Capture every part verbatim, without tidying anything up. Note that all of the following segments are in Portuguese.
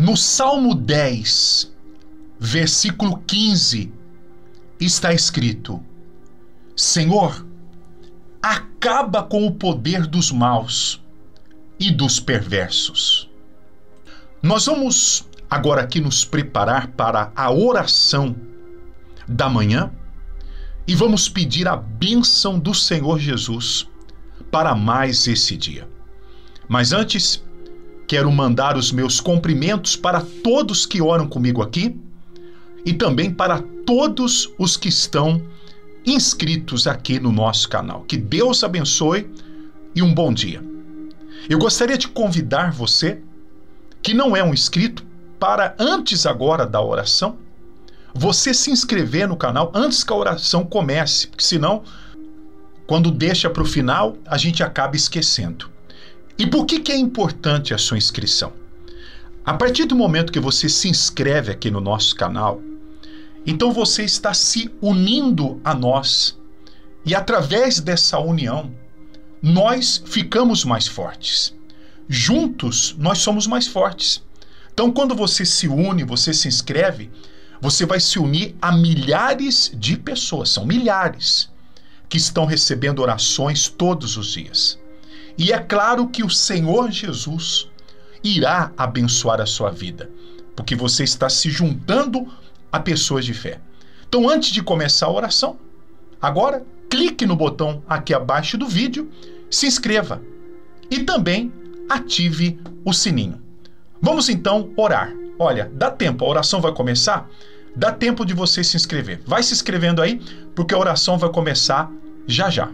No Salmo dez, versículo quinze, está escrito: Senhor, acaba com o poder dos maus e dos perversos. Nós vamos agora aqui nos preparar para a oração da manhã e vamos pedir a bênção do Senhor Jesus para mais esse dia. Mas antes, quero mandar os meus cumprimentos para todos que oram comigo aqui e também para todos os que estão inscritos aqui no nosso canal. Que Deus abençoe e um bom dia. Eu gostaria de convidar você, que não é um inscrito, para antes agora da oração, você se inscrever no canal antes que a oração comece, porque senão, quando deixa para o final, a gente acaba esquecendo. E por que que é importante a sua inscrição? A partir do momento que você se inscreve aqui no nosso canal, então você está se unindo a nós. E através dessa união, nós ficamos mais fortes. Juntos, nós somos mais fortes. Então, quando você se une, você se inscreve, você vai se unir a milhares de pessoas, são milhares, que estão recebendo orações todos os dias. E é claro que o Senhor Jesus irá abençoar a sua vida, porque você está se juntando a pessoas de fé. Então, antes de começar a oração, agora clique no botão aqui abaixo do vídeo, se inscreva e também ative o sininho. Vamos então orar. Olha, dá tempo, a oração vai começar, dá tempo de você se inscrever. Vai se inscrevendo aí, porque a oração vai começar já já.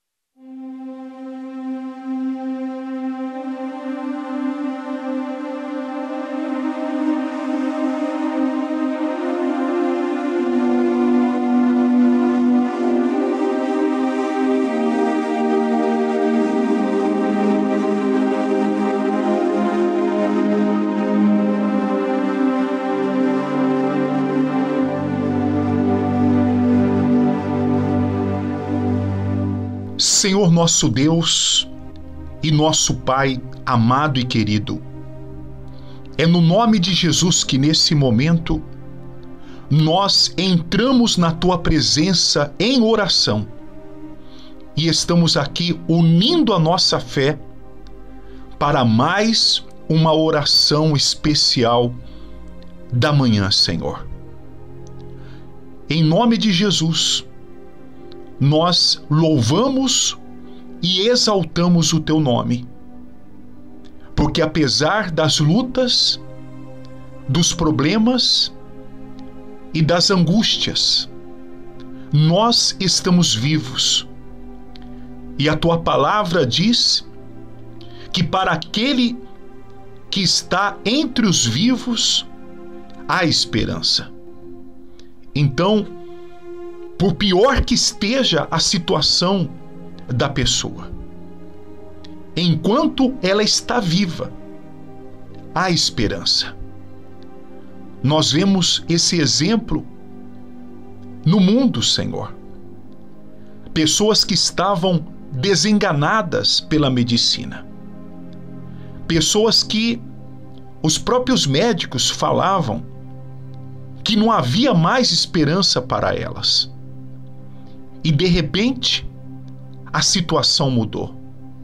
Senhor nosso Deus e nosso Pai amado e querido, é no nome de Jesus que nesse momento nós entramos na Tua presença em oração e estamos aqui unindo a nossa fé para mais uma oração especial da manhã, Senhor. Em nome de Jesus, nós louvamos e exaltamos o Teu nome, porque apesar das lutas, dos problemas e das angústias, nós estamos vivos. E a Tua palavra diz que para aquele que está entre os vivos, há esperança. Então, por pior que esteja a situação da pessoa, enquanto ela está viva, há esperança. Nós vemos esse exemplo no mundo, Senhor. Pessoas que estavam desenganadas pela medicina. Pessoas que os próprios médicos falavam que não havia mais esperança para elas. E de repente, a situação mudou.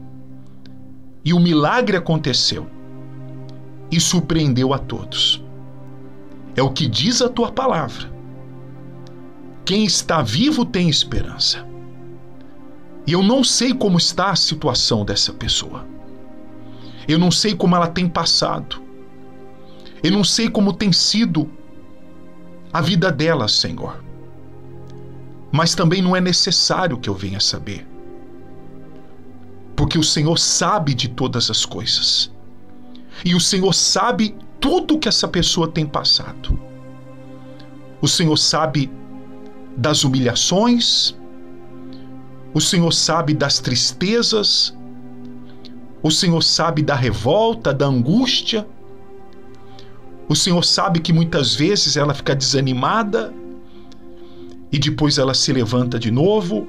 E o milagre aconteceu. E surpreendeu a todos. É o que diz a Tua palavra. Quem está vivo tem esperança. E eu não sei como está a situação dessa pessoa. Eu não sei como ela tem passado. Eu não sei como tem sido a vida dela, Senhor. Mas também não é necessário que eu venha saber, porque o Senhor sabe de todas as coisas, e o Senhor sabe tudo que essa pessoa tem passado. O Senhor sabe das humilhações, o Senhor sabe das tristezas, o Senhor sabe da revolta, da angústia, o Senhor sabe que muitas vezes ela fica desanimada, e depois ela se levanta de novo.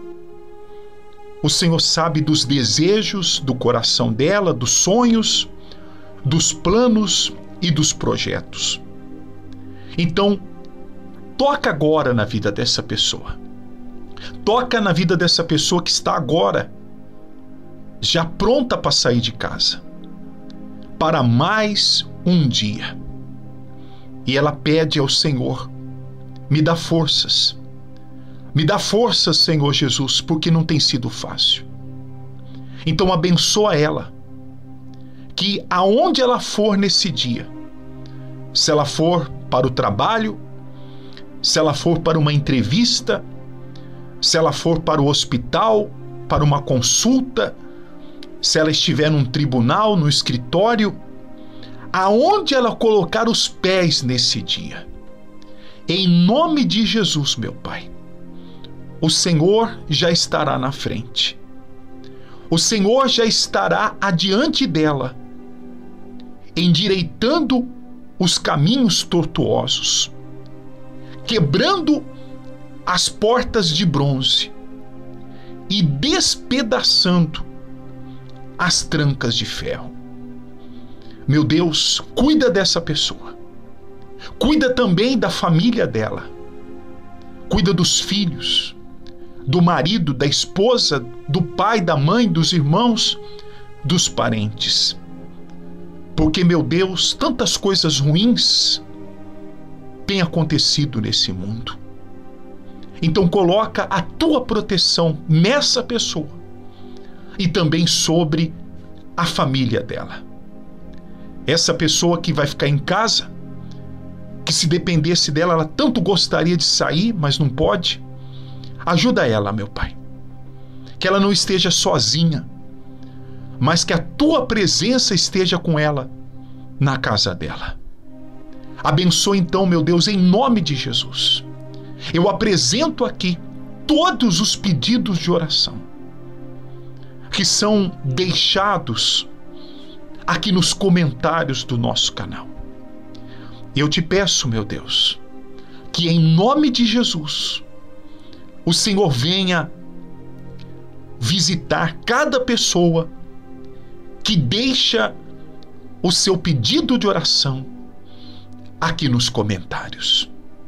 O Senhor sabe dos desejos do coração dela, dos sonhos, dos planos e dos projetos. Então, toca agora na vida dessa pessoa. Toca na vida dessa pessoa que está agora já pronta para sair de casa, para mais um dia. E ela pede ao Senhor: me dá forças. Me dá forças, Senhor Jesus, porque não tem sido fácil. Então abençoa ela, que aonde ela for nesse dia, se ela for para o trabalho, se ela for para uma entrevista, se ela for para o hospital, para uma consulta, se ela estiver num tribunal, no escritório, aonde ela colocar os pés nesse dia, em nome de Jesus, meu Pai, o Senhor já estará na frente. O Senhor já estará adiante dela, endireitando os caminhos tortuosos, quebrando as portas de bronze e despedaçando as trancas de ferro. Meu Deus, cuida dessa pessoa. Cuida também da família dela. Cuida dos filhos, do marido, da esposa, do pai, da mãe, dos irmãos, dos parentes. Porque, meu Deus, tantas coisas ruins têm acontecido nesse mundo. Então coloca a tua proteção nessa pessoa e também sobre a família dela. Essa pessoa que vai ficar em casa, que se dependesse dela, ela tanto gostaria de sair, mas não pode. Ajuda ela, meu Pai. Que ela não esteja sozinha, mas que a tua presença esteja com ela na casa dela. Abençoa então, meu Deus, em nome de Jesus. Eu apresento aqui todos os pedidos de oração que são deixados aqui nos comentários do nosso canal. Eu te peço, meu Deus, que em nome de Jesus, o Senhor venha visitar cada pessoa que deixa o seu pedido de oração aqui nos comentários.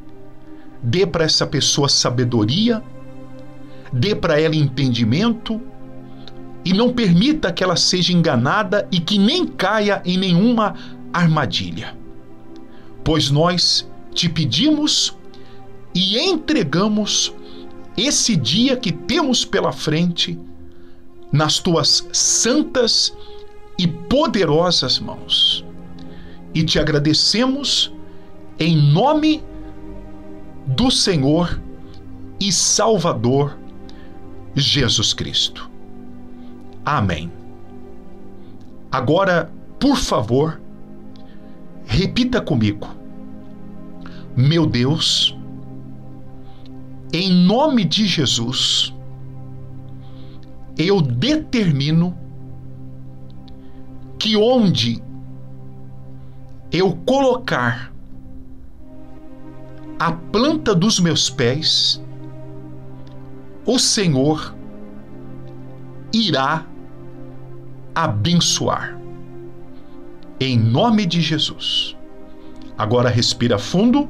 Dê para essa pessoa sabedoria, dê para ela entendimento e não permita que ela seja enganada e que nem caia em nenhuma armadilha. Pois nós te pedimos e entregamos esse dia que temos pela frente nas tuas santas e poderosas mãos. E te agradecemos em nome do Senhor e Salvador Jesus Cristo. Amém. Agora, por favor, repita comigo. Meu Deus, em nome de Jesus, eu determino que onde eu colocar a planta dos meus pés, o Senhor irá abençoar. Em nome de Jesus. Agora respira fundo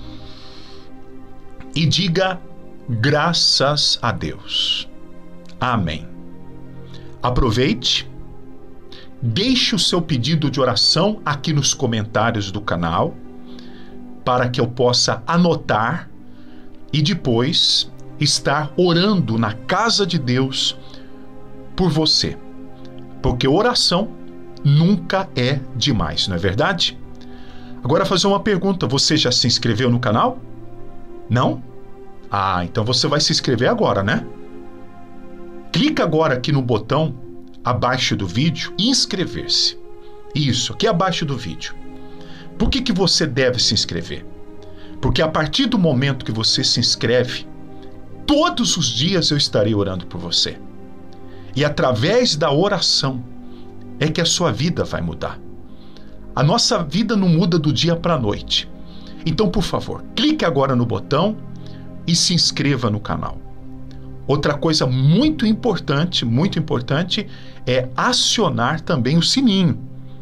e diga graças a Deus. Amém. Aproveite, deixe o seu pedido de oração aqui nos comentários do canal para que eu possa anotar e depois estar orando na casa de Deus por você. Porque oração nunca é demais, não é verdade? Agora fazer uma pergunta, você já se inscreveu no canal? Não? Ah, então você vai se inscrever agora, né? Clica agora aqui no botão abaixo do vídeo, inscrever-se. Isso, aqui abaixo do vídeo. Por que que você deve se inscrever? Porque a partir do momento que você se inscreve, todos os dias eu estarei orando por você. E através da oração é que a sua vida vai mudar. A nossa vida não muda do dia para a noite. Então, por favor, clique agora no botão e se inscreva no canal. Outra coisa muito importante, muito importante, é acionar também o sininho,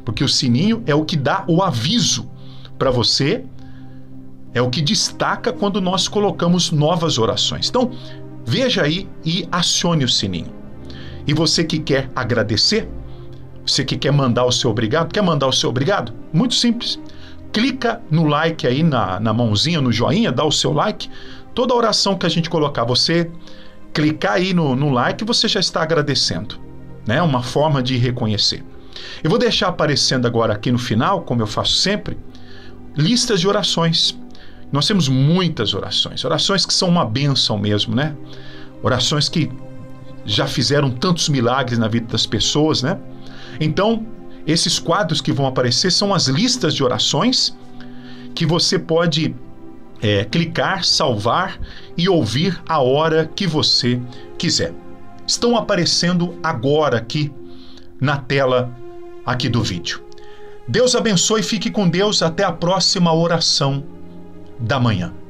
porque o sininho é o que dá o aviso para você, é o que destaca quando nós colocamos novas orações. Então, veja aí e acione o sininho. E você que quer agradecer, você que quer mandar o seu obrigado, quer mandar o seu obrigado? Muito simples. Clica no like aí, na, na mãozinha, no joinha, dá o seu like. Toda oração que a gente colocar, você clicar aí no, no like, você já está agradecendo, né? Uma forma de reconhecer. Eu vou deixar aparecendo agora aqui no final, como eu faço sempre, listas de orações. Nós temos muitas orações, orações que são uma bênção mesmo, né? Orações que já fizeram tantos milagres na vida das pessoas, né? Então, esses quadros que vão aparecer são as listas de orações que você pode é, clicar, salvar e ouvir a hora que você quiser. Estão aparecendo agora aqui na tela aqui do vídeo. Deus abençoe, fique com Deus, até a próxima oração da manhã.